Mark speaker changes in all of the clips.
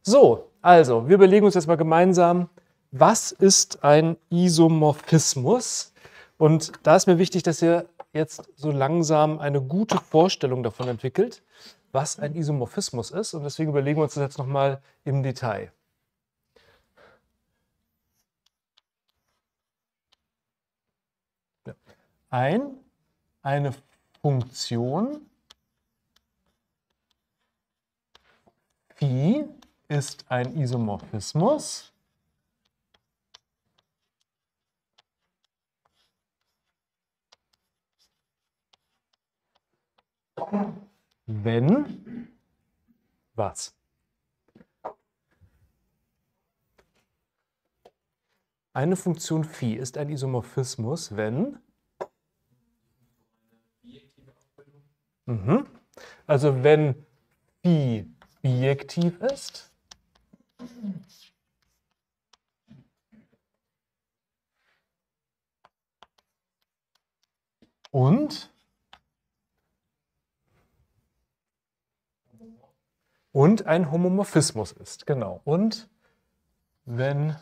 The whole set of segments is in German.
Speaker 1: So, also, wir überlegen uns jetzt mal gemeinsam, was ist ein Isomorphismus? Und da ist mir wichtig, dass ihr jetzt so langsam eine gute Vorstellung davon entwickelt, was ein Isomorphismus ist. Und deswegen überlegen wir uns das jetzt nochmal im Detail. Eine Funktion Phi ist ein Isomorphismus, wenn was? Eine Funktion Phi ist ein Isomorphismus, wenn also wenn Phi bijektiv ist und ein Homomorphismus ist. Genau. Und wenn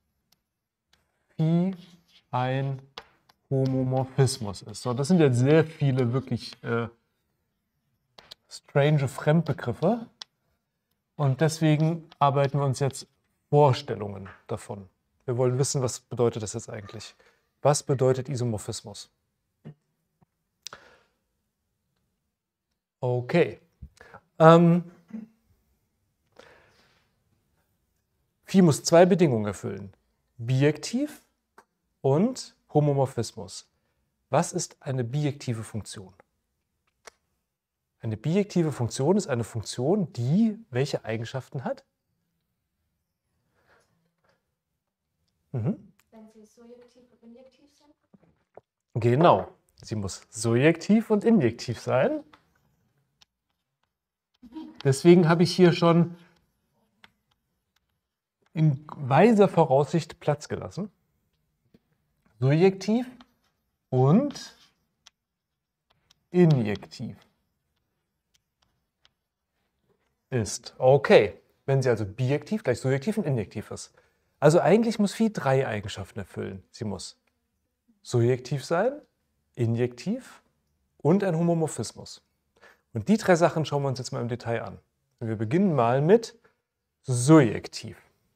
Speaker 1: Phi ein Homomorphismus ist. So, das sind jetzt sehr viele wirklich strange Fremdbegriffe. Und deswegen arbeiten wir uns jetzt Vorstellungen davon. Wir wollen wissen, was bedeutet das jetzt eigentlich? Was bedeutet Isomorphismus? Okay. Phi muss zwei Bedingungen erfüllen. Bijektiv und Homomorphismus. Was ist eine bijektive Funktion? Eine bijektive Funktion ist eine Funktion, die welche Eigenschaften hat? Wenn sie surjektiv und injektiv sind? Genau. Sie muss surjektiv und injektiv sein. Deswegen habe ich hier schon in weiser Voraussicht Platz gelassen. Surjektiv und injektiv ist. Okay, wenn sie also bijektiv gleich surjektiv und injektiv ist. Also eigentlich muss Phi drei Eigenschaften erfüllen. Sie muss surjektiv sein, injektiv und ein Homomorphismus. Und die drei Sachen schauen wir uns jetzt mal im Detail an. Wir beginnen mal mit surjektiv.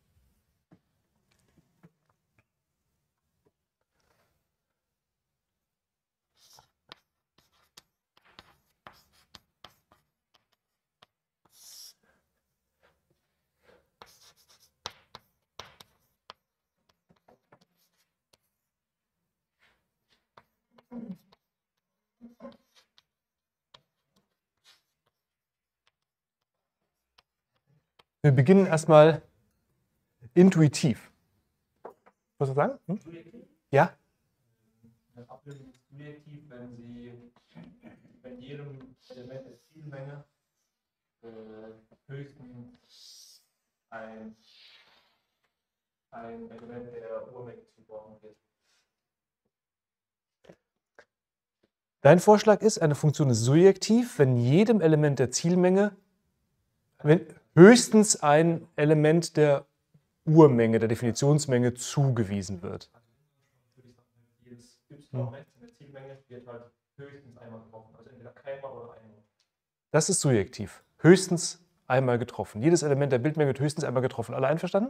Speaker 1: Wir beginnen erstmal intuitiv. Was soll ich sagen? Ja?
Speaker 2: Eine Abbildung ist surjektiv, wenn jedem Element der Zielmenge höchstens ein Element der Urmenge zugeordnet wird.
Speaker 1: Dein Vorschlag ist, eine Funktion ist surjektiv, wenn jedem Element der Zielmenge höchstens ein Element der Urmenge, der Definitionsmenge zugewiesen wird.
Speaker 2: Jedes y rechts in der Zielmenge wird halt höchstens einmal getroffen, also entweder keinmal oder einmal.
Speaker 1: Das ist surjektiv. Höchstens einmal getroffen. Jedes Element der Bildmenge wird höchstens einmal getroffen. Alle einverstanden?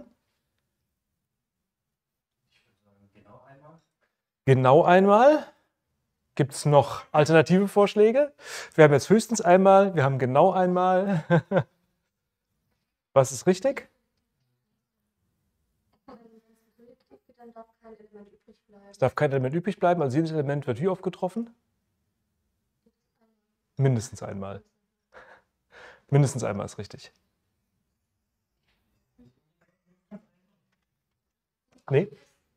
Speaker 2: Ich würde sagen, genau einmal.
Speaker 1: Genau einmal. Gibt es noch alternative Vorschläge? Wir haben jetzt höchstens einmal, wir haben genau einmal. Was ist richtig? Es darf kein Element übrig bleiben, also jedes Element wird wie oft getroffen? Mindestens einmal. Mindestens einmal ist richtig. Nee?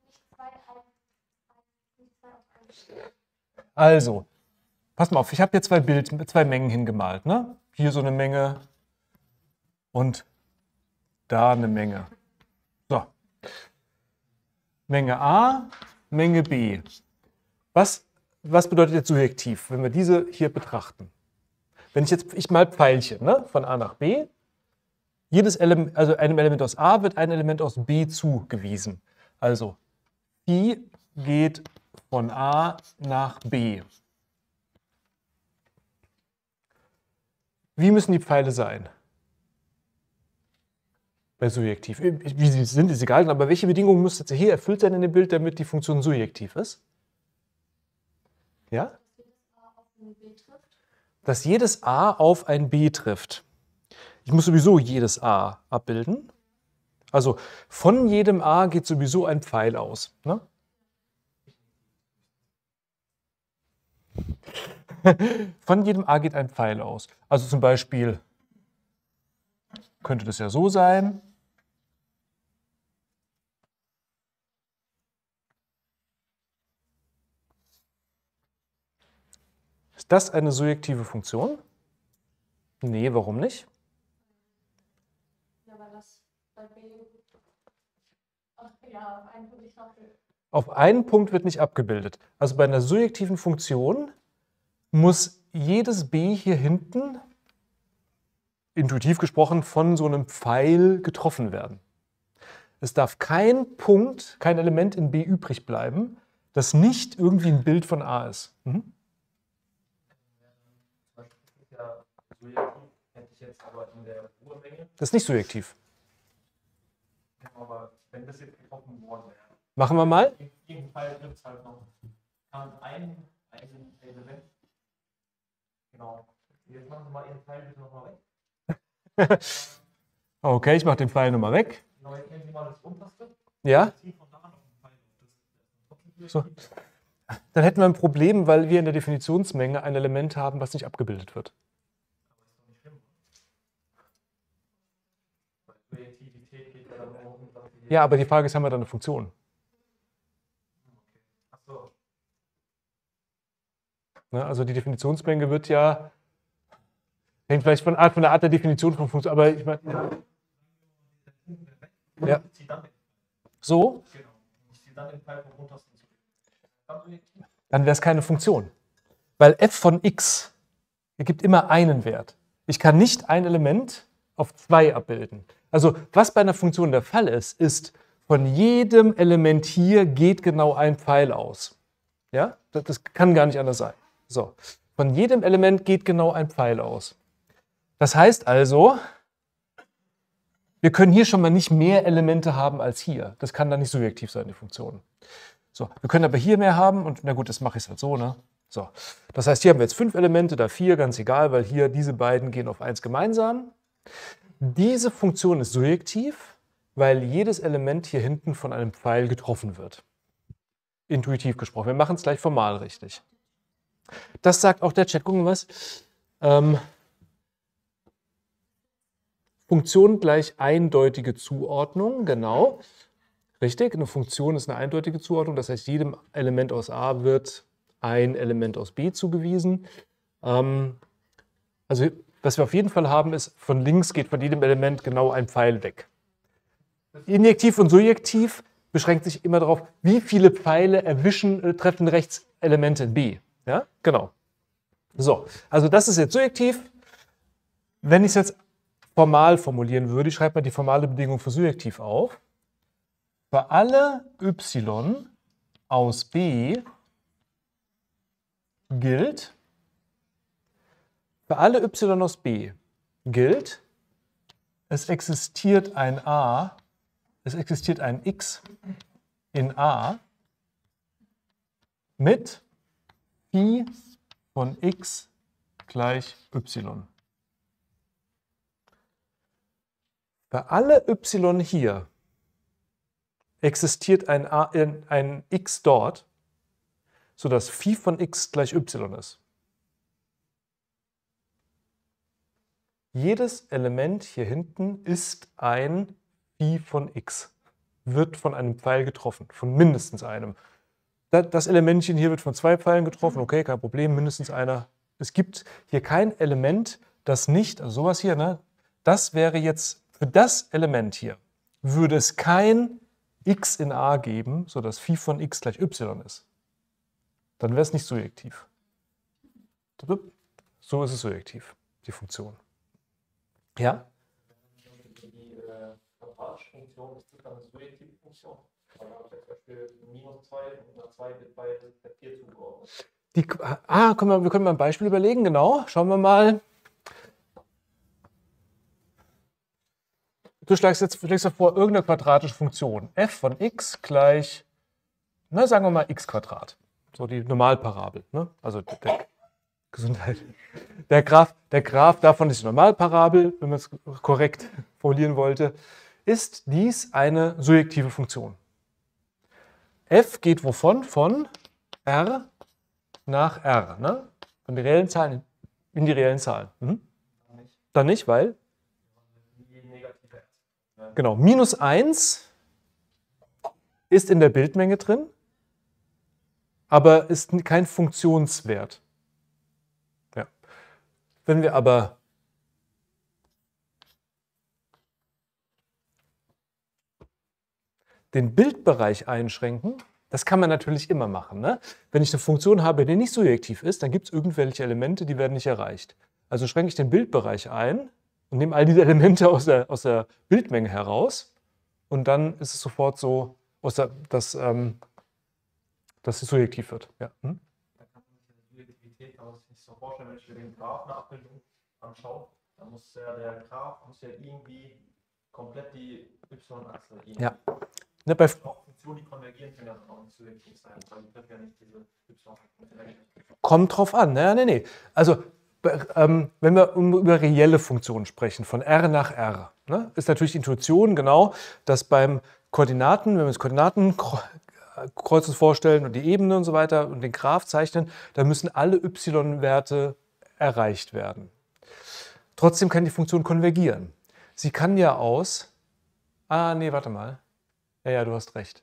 Speaker 1: Also, pass mal auf, ich habe hier zwei Mengen hingemalt. Ne? Hier so eine Menge und da eine Menge. So. Menge A, Menge B. Was bedeutet jetzt surjektiv, wenn wir diese hier betrachten? Wenn ich mal Pfeilchen, ne, von A nach B, also einem Element aus A wird ein Element aus B zugewiesen. Also Phi geht von A nach B. Wie müssen die Pfeile sein? Bei surjektiv. Wie sie sind, ist egal, aber welche Bedingungen muss jetzt hier erfüllt sein in dem Bild, damit die Funktion surjektiv ist? Ja? Dass jedes A auf ein B trifft. Ich muss sowieso jedes A abbilden. Also von jedem A geht sowieso ein Pfeil aus. Ne? Von jedem A geht ein Pfeil aus. Also zum Beispiel könnte das ja so sein. Ist das eine surjektive Funktion? Nee, warum nicht?
Speaker 3: Ja, weil das bei B ja, auf einen Punkt nicht abbildet.
Speaker 1: Auf einen Punkt wird nicht abgebildet. Also bei einer surjektiven Funktion muss jedes B hier hinten, intuitiv gesprochen, von so einem Pfeil getroffen werden. Es darf kein Punkt, kein Element in B übrig bleiben, das nicht irgendwie ein Bild von A ist. Mhm.
Speaker 2: Ja, surjektiv hätte ich jetzt aber in der Urmenge.
Speaker 1: Das ist nicht surjektiv.
Speaker 2: Aber wenn das jetzt getroffen worden wäre.
Speaker 1: Machen wir mal.
Speaker 2: In jedem Fall gibt es halt noch ein Element. Genau. Jetzt machen Sie mal Ihren Pfeil bitte nochmal weg.
Speaker 1: Okay, ich mache den Pfeil nochmal weg.
Speaker 2: Genau, jetzt nehmen Sie mal das unterste.
Speaker 1: Ja?
Speaker 2: Ziehen von da noch einen Pfeil auf.
Speaker 1: So. Dann hätten wir ein Problem, weil wir in der Definitionsmenge ein Element haben, was nicht abgebildet wird.
Speaker 2: Surjektivität geht ja dann nur um das.
Speaker 1: Ja, aber die Frage ist, haben wir da eine Funktion?
Speaker 2: Ach so.
Speaker 1: Ne, also die Definitionsmenge wird ja, hängt vielleicht von der Art der Definition von Funktion, aber ich meine, ja.
Speaker 2: Ich ziehe dann den,
Speaker 1: So,
Speaker 2: genau. Ich ziehe dann den Pfeil vom untersten zu. Dann surjektiv.
Speaker 1: dann wäre es keine Funktion. Weil f von x ergibt immer einen Wert. Ich kann nicht ein Element auf 2 abbilden. Also was bei einer Funktion der Fall ist, ist, von jedem Element hier geht genau ein Pfeil aus. Ja? Das kann gar nicht anders sein. So. Von jedem Element geht genau ein Pfeil aus. Das heißt also, wir können hier schon mal nicht mehr Elemente haben als hier. Das kann dann nicht surjektiv sein, die Funktion. So, wir können aber hier mehr haben und na gut, das mache ich halt so. Ne? So. Das heißt, hier haben wir jetzt 5 Elemente, da 4, ganz egal, weil hier diese beiden gehen auf 1 gemeinsam. Diese Funktion ist surjektiv, weil jedes Element hier hinten von einem Pfeil getroffen wird. Intuitiv gesprochen. Wir machen es gleich formal richtig. Das sagt auch der Chat. Gucken wir was. Funktion gleich eindeutige Zuordnung, genau. Richtig, eine Funktion ist eine eindeutige Zuordnung. Das heißt, jedem Element aus A wird ein Element aus B zugewiesen. Also was wir auf jeden Fall haben, ist, von links geht von jedem Element genau ein Pfeil weg. Injektiv und surjektiv beschränkt sich immer darauf, wie viele Pfeile treffen rechts Elemente in B. Ja, genau. So, also das ist jetzt surjektiv. Wenn ich es jetzt formal formulieren würde, ich schreibe mal die formale Bedingung für surjektiv auf. Für alle y aus B gilt, für alle y aus B gilt, es existiert ein A, es existiert ein x in A mit Phi von x gleich y. Für alle y hier existiert ein x dort, sodass Phi von x gleich y ist. Jedes Element hier hinten ist ein Phi von x, wird von einem Pfeil getroffen, von mindestens einem. Das Elementchen hier wird von 2 Pfeilen getroffen, okay, kein Problem, mindestens einer. Es gibt hier kein Element, das nicht, also sowas hier, ne, das wäre jetzt, für das Element hier, würde es kein x in A geben, sodass Phi von x gleich y ist. Dann wäre es nicht surjektiv. So ist es surjektiv, die Funktion. Ja?
Speaker 2: quadratische Funktion, ist das dann eine surjektive Funktion? Weil da habe ich zum Beispiel -2 und eine 2 wird bei der 4 zugeordnet.
Speaker 1: Wir können mal ein Beispiel überlegen, genau. Schauen wir mal. Du schlägst dir vor, irgendeine quadratische Funktion. F von x gleich, na, sagen wir mal x². So die Normalparabel. Ne? Also der Gesundheit. Der Graph davon ist die Normalparabel, wenn man es korrekt formulieren wollte. Ist dies eine surjektive Funktion? F geht wovon? Von R nach R. Ne? Von den reellen Zahlen in die reellen Zahlen. Dann nicht, weil?
Speaker 2: Die negative.
Speaker 1: Genau, -1 ist in der Bildmenge drin, aber ist kein Funktionswert. Ja. Wenn wir aber den Bildbereich einschränken, das kann man natürlich immer machen. Ne? Wenn ich eine Funktion habe, die nicht surjektiv ist, dann gibt es irgendwelche Elemente, die werden nicht erreicht. Also schränke ich den Bildbereich ein und nehme all diese Elemente aus der Bildmenge heraus und dann ist es sofort so, dass es surjektiv wird. Ja.
Speaker 2: Da kann man sich die Surjektivität nicht so vorstellen, wenn ich mir den Graph eine Abbildung anschaue, dann muss der Graph irgendwie komplett die y-Achse
Speaker 1: Ja. Ne, bei
Speaker 2: auch Funktionen, die konvergieren, können ja auch nicht surjektiv sein, weil die treffen ja nicht diese y-Achse.
Speaker 1: Kommt drauf an. Nee. Also, wenn wir über reelle Funktionen sprechen, von R nach R, ne, ist natürlich die Intuition genau, dass beim Koordinaten, wenn wir uns Koordinatenkreuzes vorstellen und die Ebene und so weiter und den Graph zeichnen, dann müssen alle y-Werte erreicht werden. Trotzdem kann die Funktion konvergieren. Sie kann ja aus... nee, warte mal. Ja, du hast recht.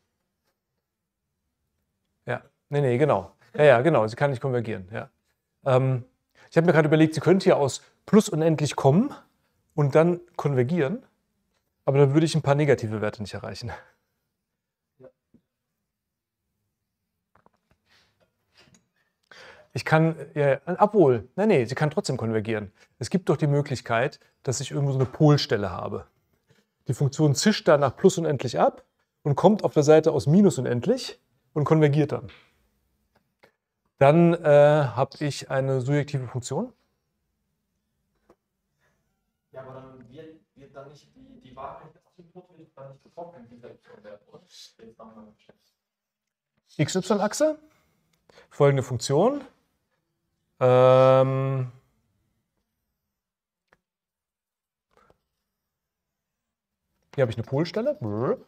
Speaker 1: Ja, nee, genau. Ja, genau, sie kann nicht konvergieren. Ja. Ich habe mir gerade überlegt, sie könnte ja aus plus unendlich kommen und dann konvergieren, aber dann würde ich ein paar negative Werte nicht erreichen. Ich kann, obwohl, nee, sie kann trotzdem konvergieren. Es gibt doch die Möglichkeit, dass ich irgendwo so eine Polstelle habe. Die Funktion zischt da nach plus unendlich ab und kommt auf der Seite aus minus unendlich und konvergiert dann. Dann habe ich eine surjektive Funktion.
Speaker 2: Ja, aber dann wird dann nicht die Wahrheit wird dann nicht getroffen in dieser y-Wert, oder? Jetzt nochmal
Speaker 1: XY-Achse, folgende Funktion. Hier habe ich eine Polstelle.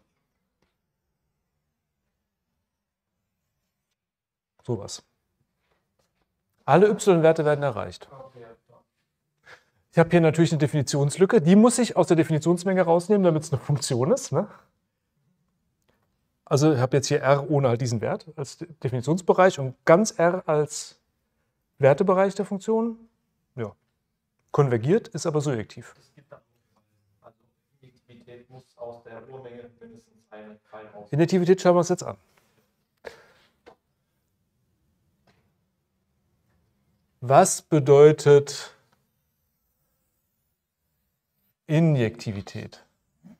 Speaker 1: Sowas. Alle y-Werte werden erreicht. Ich habe hier natürlich eine Definitionslücke. Die muss ich aus der Definitionsmenge rausnehmen, damit es eine Funktion ist. Ne? Also ich habe jetzt hier R ohne halt diesen Wert als Definitionsbereich und ganz R als Wertebereich der Funktion. Ja. Konvergiert ist aber surjektiv.
Speaker 2: Es gibt dann, also Injektivität muss aus der Urmenge mindestens einen Teil raus.
Speaker 1: Injektivität schauen wir uns jetzt an. Was bedeutet Injektivität?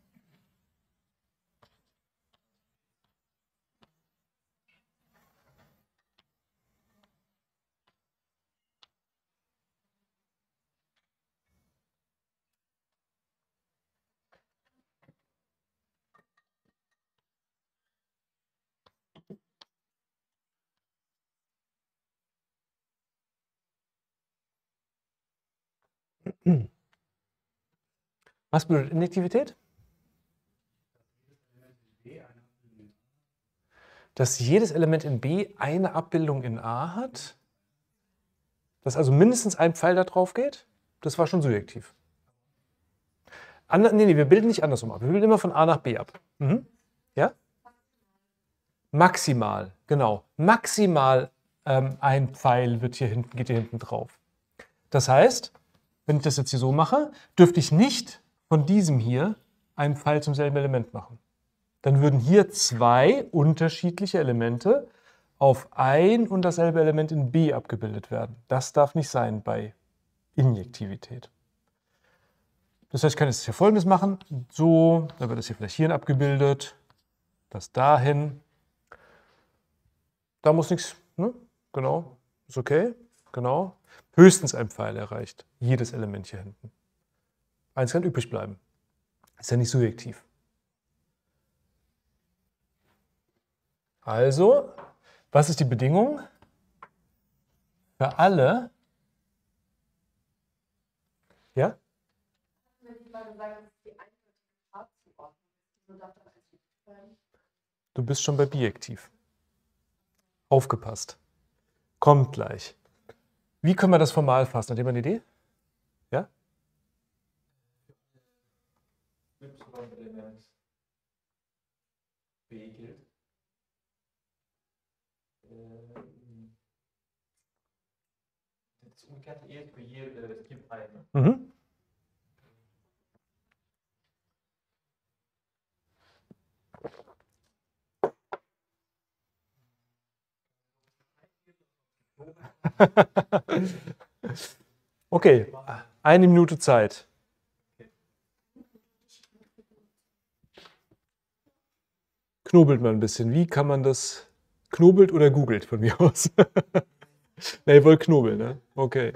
Speaker 1: Was bedeutet Injektivität? Dass jedes Element in B eine Abbildung in A hat? Dass also mindestens ein Pfeil da drauf geht? Das war schon surjektiv. Nee, wir bilden nicht andersrum ab. Wir bilden immer von A nach B ab. Ja? Maximal, genau. Maximal ein Pfeil geht hier hinten drauf. Das heißt, wenn ich das jetzt hier so mache, dürfte ich nicht von diesem hier einen Pfeil zum selben Element machen. Dann würden hier zwei unterschiedliche Elemente auf ein und dasselbe Element in B abgebildet werden. Das darf nicht sein bei Injektivität. Das heißt, ich kann jetzt hier Folgendes machen. So, dann wird das hier vielleicht hierhin abgebildet. Das dahin. Da muss nichts, ne? Genau. Ist okay. Genau. Höchstens ein Pfeil erreicht. Jedes Element hier hinten. Eins kann übrig bleiben. Ist ja nicht surjektiv. Also, was ist die Bedingung? Für alle. Ja?
Speaker 3: Wenn ich mal gesagt, dass die eindeutige Farbzuordnung ist, so darf das als sein.
Speaker 1: Du bist schon bei bijektiv. Aufgepasst. Kommt gleich. Wie können wir das formal fassen? Hat jemand eine Idee? Ja?
Speaker 2: Y-Element B gilt. Das umgekehrte E für es gibt eine.
Speaker 1: Mhm. Okay, 1 Minute Zeit. Knobelt mal ein bisschen. Wie kann man das? Knobelt oder googelt von mir aus? Ne, ihr wollt knobeln, ne? Okay.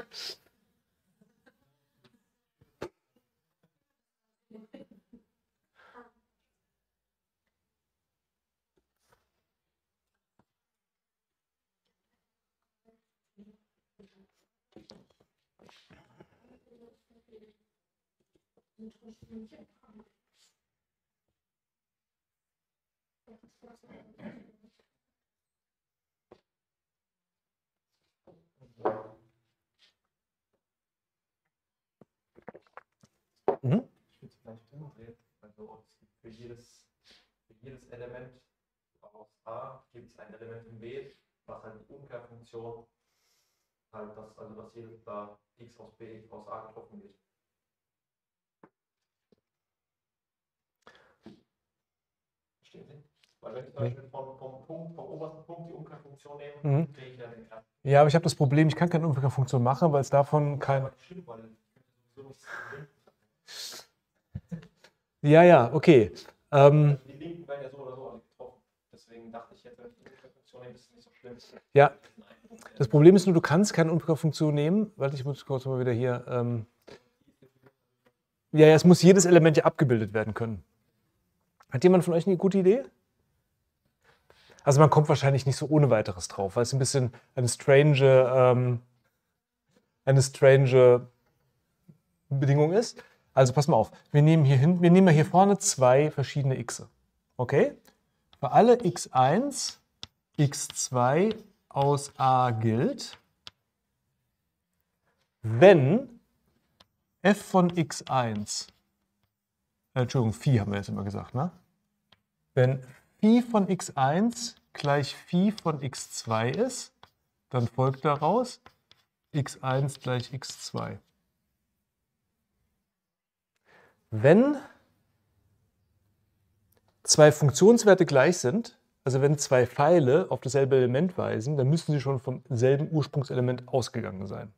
Speaker 1: Mhm.
Speaker 2: Ich würde es vielleicht umdrehen. Also für jedes Element aus A gibt es ein Element in B, was halt die Umkehrfunktion halt das, also dass jedes da x aus B aus A getroffen wird. Verstehen Sie? Weil wenn ich zum Beispiel vom obersten Punkt die Umkehrfunktion nehme, kriege ich ja den ersten.
Speaker 1: Ja, aber ich habe das Problem, ich kann keine Umkehrfunktion machen, weil es davon kein.
Speaker 2: Stimmt, weil ich sowieso nichts.
Speaker 1: Ja, ja, okay.
Speaker 2: Die Linken werden ja so oder so alle getroffen. Deswegen dachte ich, jetzt, wenn ich die Umkehrfunktion nehme, ist es nicht so schlimm.
Speaker 1: Ja, das Problem ist nur, du kannst keine Umkehrfunktion nehmen, weil ich muss kurz mal wieder hier. Ja, ja, es muss jedes Element ja abgebildet werden können. Hat jemand von euch eine gute Idee? Also man kommt wahrscheinlich nicht so ohne weiteres drauf, weil es ein bisschen eine strange Bedingung ist. Also pass mal auf, wir nehmen hier vorne 2 verschiedene x. Okay? Für alle x1, x2 aus A gilt, wenn f von x1, Entschuldigung, Phi haben wir jetzt immer gesagt, ne? Wenn Phi von x1 gleich Phi von x2 ist, dann folgt daraus x1 gleich x2. Wenn 2 Funktionswerte gleich sind, also wenn 2 Pfeile auf dasselbe Element weisen, dann müssen sie schon vom selben Ursprungselement ausgegangen sein.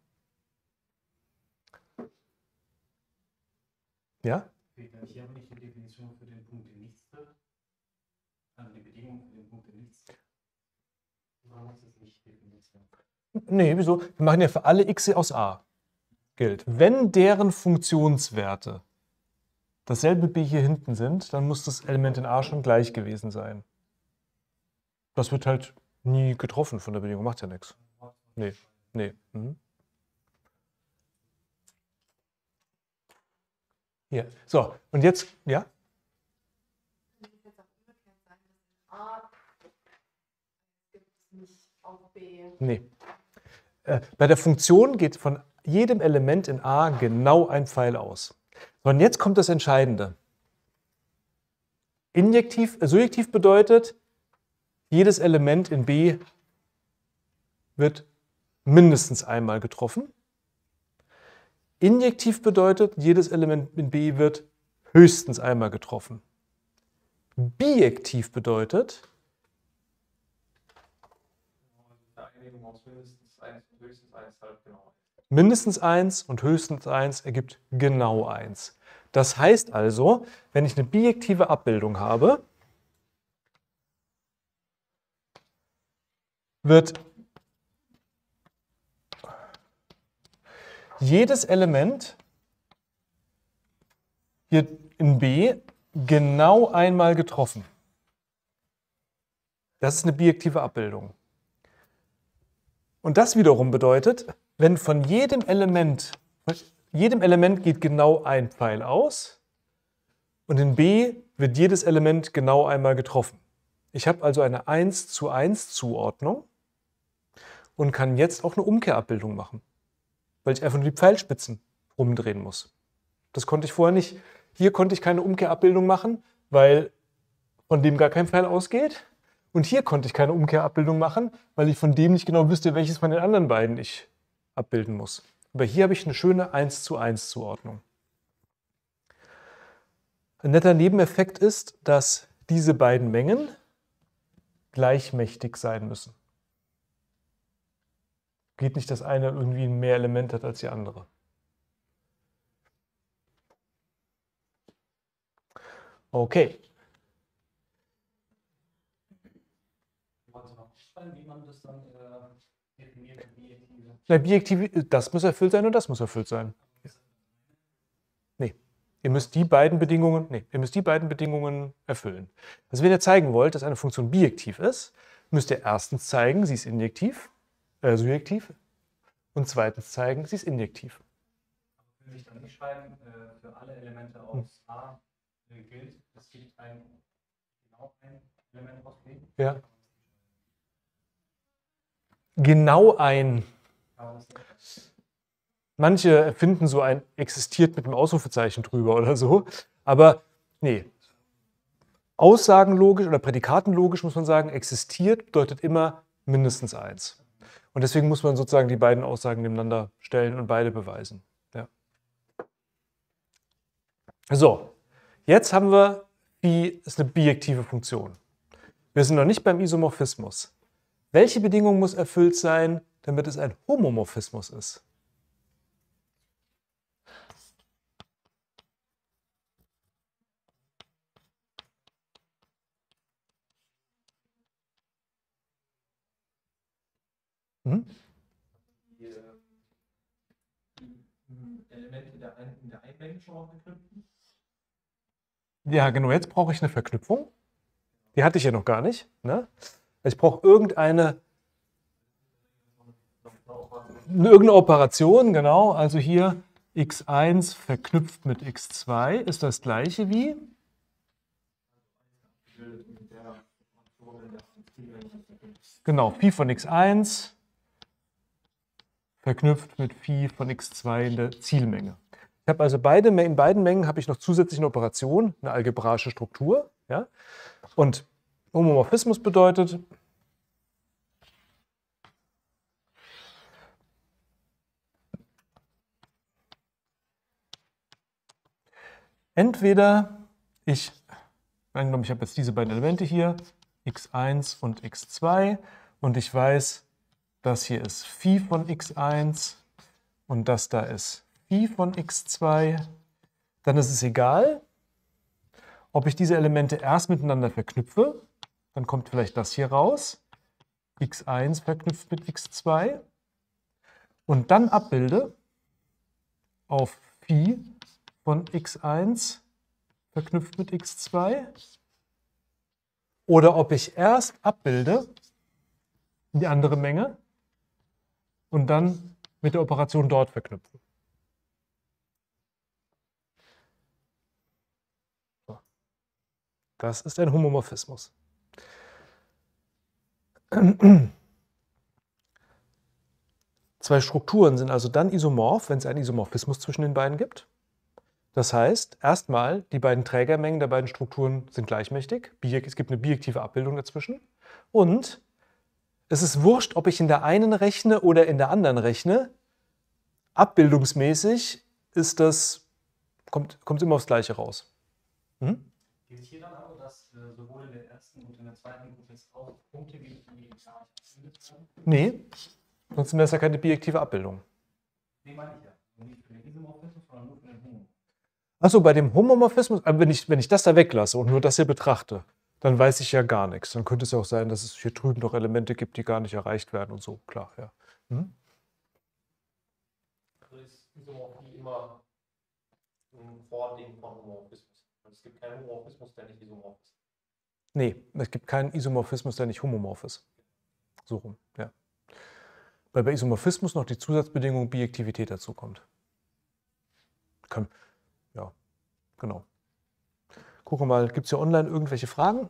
Speaker 1: Ja?
Speaker 4: Hier habe ich die Definition für den Punkt in nichts drin. Also die Bedingung für den Punkt in nichts. Warum ist es nicht Definition?
Speaker 1: Nee, wieso? Wir machen ja für alle x aus A. Gilt. Wenn deren Funktionswerte dasselbe b hier hinten sind, dann muss das Element in A schon gleich gewesen sein. Das wird halt nie getroffen von der Bedingung, macht ja nichts. Nee, nee. Mhm. Hier. So, und jetzt, ja?
Speaker 3: Kann es jetzt auch umgekehrt sein, dass in A gibt es nicht auf B.
Speaker 1: Nee. Bei der Funktion geht von jedem Element in A genau ein Pfeil aus. So, und jetzt kommt das Entscheidende. Surjektiv bedeutet, jedes Element in B wird mindestens einmal getroffen. Injektiv bedeutet, jedes Element in B wird höchstens einmal getroffen. Bijektiv bedeutet,
Speaker 2: Vereinigung aus mindestens 1 und höchstens 1 halt genau.
Speaker 1: mindestens 1 und höchstens 1 ergibt genau 1. Das heißt also, wenn ich eine bijektive Abbildung habe, wird jedes Element hier in B genau einmal getroffen. Das ist eine bijektive Abbildung. Und das wiederum bedeutet, wenn von jedem Element geht genau ein Pfeil aus und in B wird jedes Element genau einmal getroffen. Ich habe also eine 1:1 Zuordnung und kann jetzt auch eine Umkehrabbildung machen, weil ich einfach nur die Pfeilspitzen rumdrehen muss. Das konnte ich vorher nicht. Hier konnte ich keine Umkehrabbildung machen, weil von dem gar kein Pfeil ausgeht. Und hier konnte ich keine Umkehrabbildung machen, weil ich von dem nicht genau wüsste, welches von den anderen beiden ich abbilden muss. Aber hier habe ich eine schöne 1:1 Zuordnung. Ein netter Nebeneffekt ist, dass diese beiden Mengen gleichmächtig sein müssen. Geht nicht, dass eine irgendwie mehr Elemente hat als die andere. Okay.
Speaker 4: Wie man das dann definiert, bijektive.
Speaker 1: Na, bijektive, das muss erfüllt sein und das muss erfüllt sein. Nee. Ihr müsst die beiden Bedingungen erfüllen. Also wenn ihr zeigen wollt, dass eine Funktion bijektiv ist, müsst ihr erstens zeigen, sie ist surjektiv und zweitens zeigen, sie ist injektiv.
Speaker 4: Will ich dann nicht schreiben, für alle Elemente aus A gilt, es gibt genau ein Element aus B?
Speaker 1: Ja. Genau ein. Manche erfinden so ein existiert mit einem Ausrufezeichen drüber oder so. Aber nee. Aussagenlogisch oder prädikatenlogisch muss man sagen, existiert bedeutet immer mindestens eins. Und deswegen muss man sozusagen die beiden Aussagen nebeneinander stellen und beide beweisen. Ja. So, jetzt haben wir, Phi ist eine bijektive Funktion. Wir sind noch nicht beim Isomorphismus. Welche Bedingung muss erfüllt sein, damit es ein Homomorphismus ist?
Speaker 2: Die Elemente in der Einmenge schon mal verknüpfen?
Speaker 1: Ja, genau, jetzt brauche ich eine Verknüpfung. Die hatte ich ja noch gar nicht. Ne? Ich brauche irgendeine Operation, genau. Also hier x1 verknüpft mit x2 ist das gleiche wie? Genau, Phi von x1 verknüpft mit Phi von x2 in der Zielmenge. Ich habe also in beiden Mengen habe ich noch zusätzlich eine Operation, eine algebraische Struktur. Ja? Und Homomorphismus bedeutet, entweder angenommen, ich habe jetzt diese beiden Elemente hier, x1 und x2, und ich weiß, das hier ist Phi von x1 und das da ist Phi von x2, dann ist es egal, ob ich diese Elemente erst miteinander verknüpfe, dann kommt vielleicht das hier raus, x1 verknüpft mit x2, und dann abbilde auf Phi von x1 verknüpft mit x2, oder ob ich erst abbilde die andere Menge und dann mit der Operation dort verknüpfe. Das ist ein Homomorphismus. Zwei Strukturen sind also dann isomorph, wenn es einen Isomorphismus zwischen den beiden gibt. Das heißt, erstmal, die beiden Trägermengen der beiden Strukturen sind gleichmächtig. Es gibt eine bijektive Abbildung dazwischen. Und es ist wurscht, ob ich in der einen rechne oder in der anderen rechne. Abbildungsmäßig kommt es immer aufs Gleiche raus.
Speaker 4: Gilt hier dann aber, dass sowohl in der ersten und in der zweiten Gruppe es auch Punkte gibt, die gar nicht abgebildet werden?
Speaker 1: Nee, sonst wäre es ja keine bijektive Abbildung.
Speaker 4: Nee, meine ich ja. Nicht für den Isomorphismus, sondern nur für den Homomorphismus.
Speaker 1: Achso, bei dem Homomorphismus, wenn ich das da weglasse und nur das hier betrachte, dann weiß ich ja gar nichts. Dann könnte es ja auch sein, dass es hier drüben noch Elemente gibt, die gar nicht erreicht werden und so. Klar, ja.
Speaker 2: Also ist Isomorphie immer ein Vording von Homomorphismus. Also es gibt keinen Homomorphismus, der nicht isomorph ist.
Speaker 1: Nee, es gibt keinen Isomorphismus, der nicht homomorph ist. So rum, ja. Weil bei Isomorphismus noch die Zusatzbedingung Bijektivität dazu kommt. Ja, genau. Gucken wir mal, gibt es hier online irgendwelche Fragen?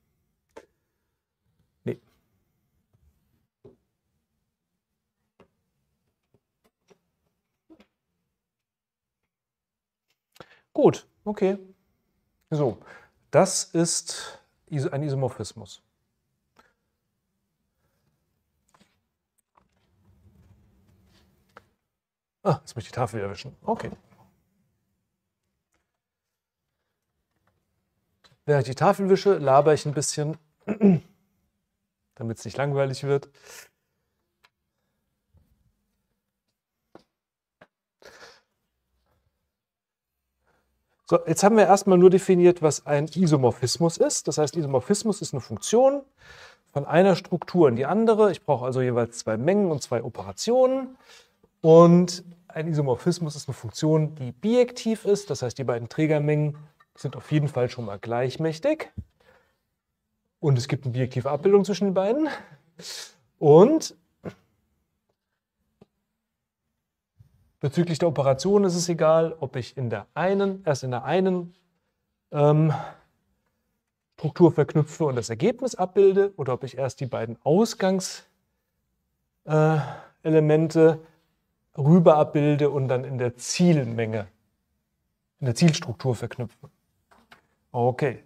Speaker 1: Nee. Gut, okay. So, das ist ein Isomorphismus. Ah, jetzt muss ich die Tafel wieder wischen. Okay. Während ich die Tafel wische, labere ich ein bisschen, damit es nicht langweilig wird. So, jetzt haben wir erstmal nur definiert, was ein Isomorphismus ist. Das heißt, Isomorphismus ist eine Funktion von einer Struktur in die andere. Ich brauche also jeweils 2 Mengen und 2 Operationen. Und ein Isomorphismus ist eine Funktion, die bijektiv ist. Das heißt, die beiden Trägermengen sind auf jeden Fall schon mal gleichmächtig. Und es gibt eine bijektive Abbildung zwischen den beiden. Und bezüglich der Operation ist es egal, ob ich erst in der einen Struktur verknüpfe und das Ergebnis abbilde oder ob ich erst die beiden Ausgangselemente rüber abbilde und dann in der Zielmenge, in der Zielstruktur verknüpfe. Okay.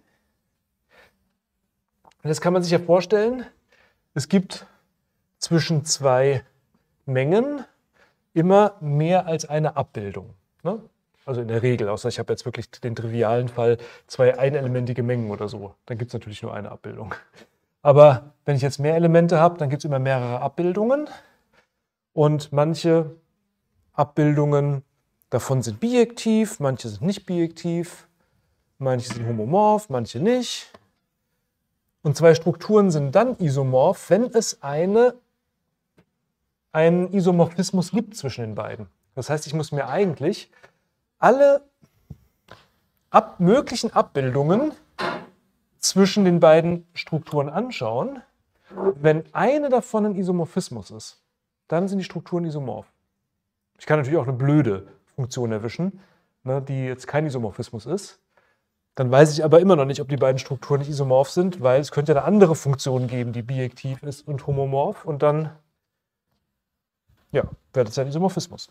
Speaker 1: Und jetzt kann man sich ja vorstellen, es gibt zwischen 2 Mengen immer mehr als eine Abbildung. Ne? Also in der Regel, außer ich habe jetzt wirklich den trivialen Fall, 2 einelementige Mengen oder so. Dann gibt es natürlich nur eine Abbildung. Aber wenn ich jetzt mehr Elemente habe, dann gibt es immer mehrere Abbildungen. Und manche Abbildungen davon sind bijektiv, manche sind nicht bijektiv, manche sind homomorph, manche nicht. Und 2 Strukturen sind dann isomorph, wenn es einen Isomorphismus gibt zwischen den beiden. Das heißt, ich muss mir eigentlich alle möglichen Abbildungen zwischen den beiden Strukturen anschauen. Wenn eine davon ein Isomorphismus ist, dann sind die Strukturen isomorph. Ich kann natürlich auch eine blöde Funktion erwischen, ne, die jetzt kein Isomorphismus ist. Dann weiß ich aber immer noch nicht, ob die beiden Strukturen nicht isomorph sind, weil es könnte eine andere Funktion geben, die bijektiv ist und homomorph. Und dann ja, wäre das ein Isomorphismus.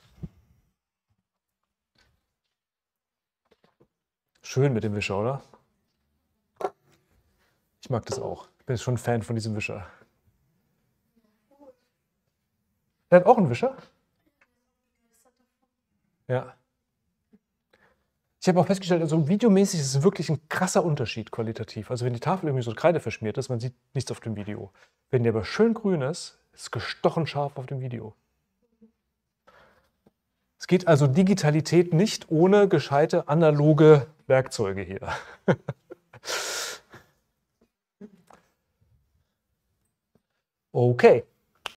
Speaker 1: Schön mit dem Wischer, oder? Ich mag das auch. Ich bin jetzt schon ein Fan von diesem Wischer. Der hat auch einen Wischer? Ja. Ich habe auch festgestellt, also videomäßig ist es wirklich ein krasser Unterschied qualitativ. Also wenn die Tafel irgendwie so Kreide verschmiert ist, man sieht nichts auf dem Video. Wenn die aber schön grün ist, ist es gestochen scharf auf dem Video. Es geht also Digitalität nicht ohne gescheite analoge Werkzeuge hier. Okay.